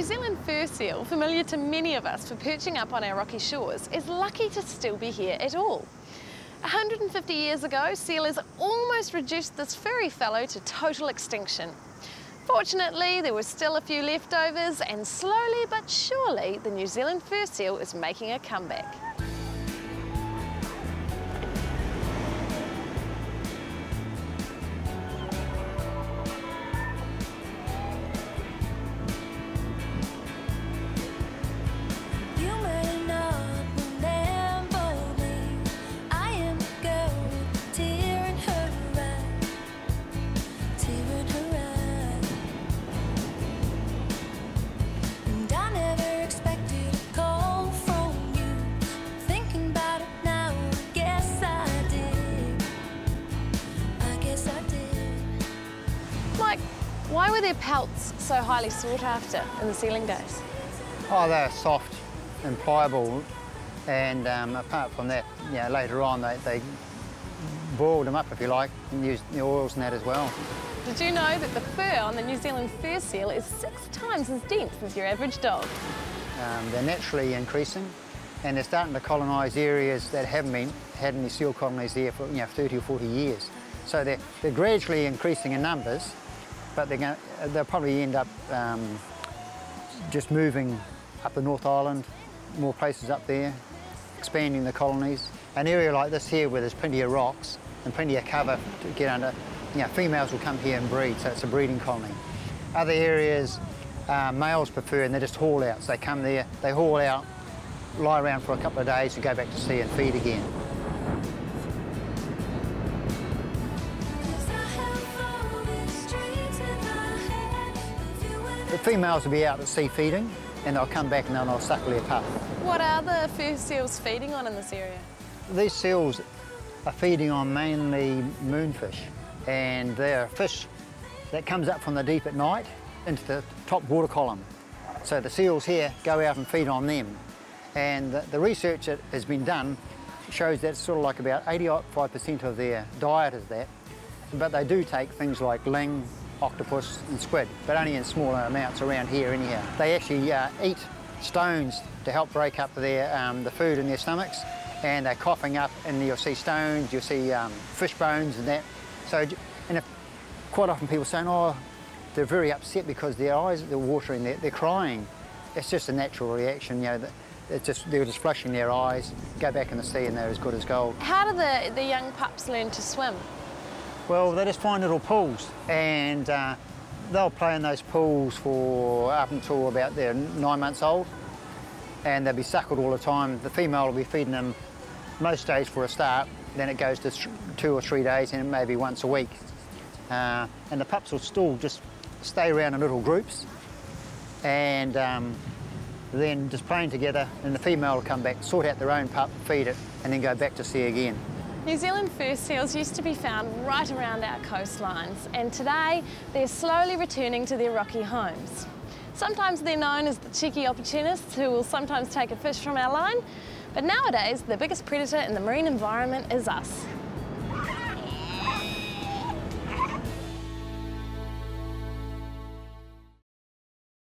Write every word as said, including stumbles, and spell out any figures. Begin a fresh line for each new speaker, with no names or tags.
New Zealand fur seal, familiar to many of us for perching up on our rocky shores, is lucky to still be here at all. one hundred fifty years ago, sealers almost reduced this furry fellow to total extinction. Fortunately, there were still a few leftovers, and slowly but surely, the New Zealand fur seal is making a comeback. Why were their pelts so highly sought after in the sealing days?
Oh, they're soft and pliable, and um, apart from that, you know, later on they, they boiled them up, if you like, and used the oils and that as well.
Did you know that the fur on the New Zealand fur seal is six times as dense as your average dog?
Um, they're naturally increasing, and they're starting to colonise areas that haven't been had any seal colonies there for you know thirty or forty years. So they're, they're gradually increasing in numbers, but they're going to, they'll probably end up um, just moving up the North Island, more places up there, expanding the colonies. An area like this here where there's plenty of rocks and plenty of cover to get under, you know, females will come here and breed, so it's a breeding colony. Other areas, uh, males prefer, and they're just haul outs. They come there, they haul out, lie around for a couple of days and go back to sea and feed again. The females will be out at sea feeding, and they'll come back and then they'll suckle their pup.
What are the fur seals feeding on in this area?
These seals are feeding on mainly moonfish, and they're fish that comes up from the deep at night into the top water column. So the seals here go out and feed on them. And the, the research that has been done shows that sort of like about eighty-five percent of their diet is that. But they do take things like ling, octopus and squid, but only in smaller amounts around here anyhow. They actually uh, eat stones to help break up their, um, the food in their stomachs, and they're coughing up, and you'll see stones, you'll see um, fish bones and that. So, and if, quite often people saying, oh, they're very upset because their eyes are watering, they're, they're crying. It's just a natural reaction, you know. It's just, they're just flushing their eyes, go back in the sea and they're as good as gold.
How do the, the young pups learn to swim?
Well, they just find little pools, and uh, they'll play in those pools for up until about they're nine months old, and they'll be suckled all the time. The female will be feeding them most days for a start, then it goes to two or three days, and maybe once a week. Uh, and the pups will still just stay around in little groups, and um, then just playing together, and the female will come back, sort out their own pup, feed it, and then go back to sea again.
New Zealand fur seals used to be found right around our coastlines, and today they're slowly returning to their rocky homes. Sometimes they're known as the cheeky opportunists who will sometimes take a fish from our line, but nowadays the biggest predator in the marine environment is us.